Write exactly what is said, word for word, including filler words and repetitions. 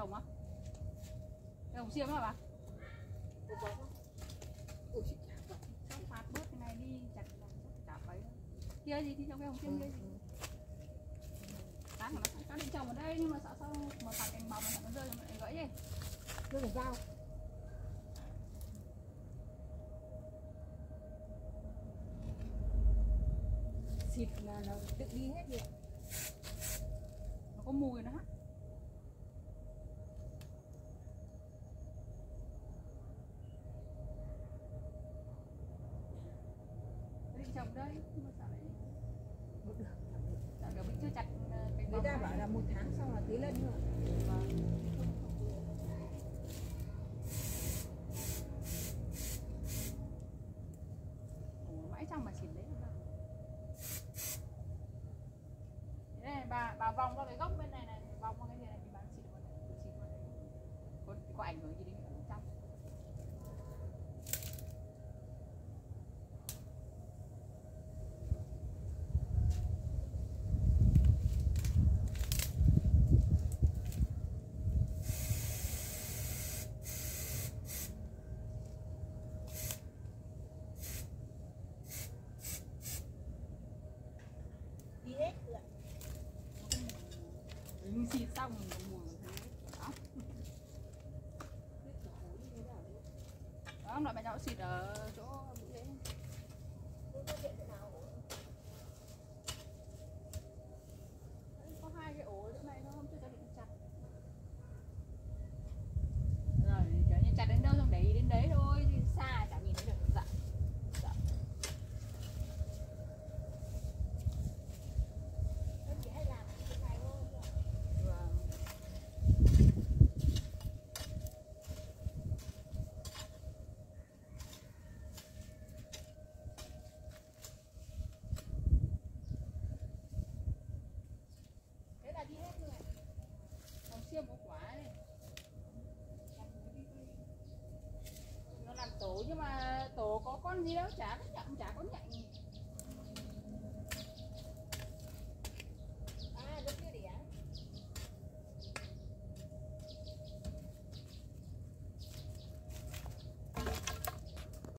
hồng á? Cái hồng xiêm đó bà? Ủa chị Sao phạt bớt cái này đi, chặt chả phải. Kia gì thì trong cái hồng xiêm kia gì? Đáng mà nó có định trồng ở đây nhưng mà sợ sao mà phạt cành bào mà nó rơi nó lại gãy đi. rơi vào dao. Xịt là nó tự đi hết rồi. Nó có mùi nữa. Định trồng đây nhưng mà sao lại sao mình chưa chặt cành Người bào. ta bảo là một tháng sau là tưới lên nữa. Ủa, mãi trong mà xịt đấy không? Thế này bà bà vòng qua cái gốc bên này này, vòng qua cái gì này thì bà xịt vào đây, xịt vào đây. Có, có ảnh hưởng gì đến cái trong? Đi hết rồi. Mình xịt xong mình có mùi thế. Đó. Đó, loại bà cháu xịt ở chỗ bụi đấy. Có hai cái ổ chỗ này nó không chưa cho định chặt. Rồi, kiểu như chặt đến đâu xong để ý đến đấy thôi, chứ xa chả nhìn thấy được. Dạ. Dạ. Chị hay làm cái này thôi. Vâng. Thế là đi hết rồi. Còn xiêm có quả này. Nó làm tổ nhưng mà tổ có con gì đâu, chả có nhậm, chả có nhạy.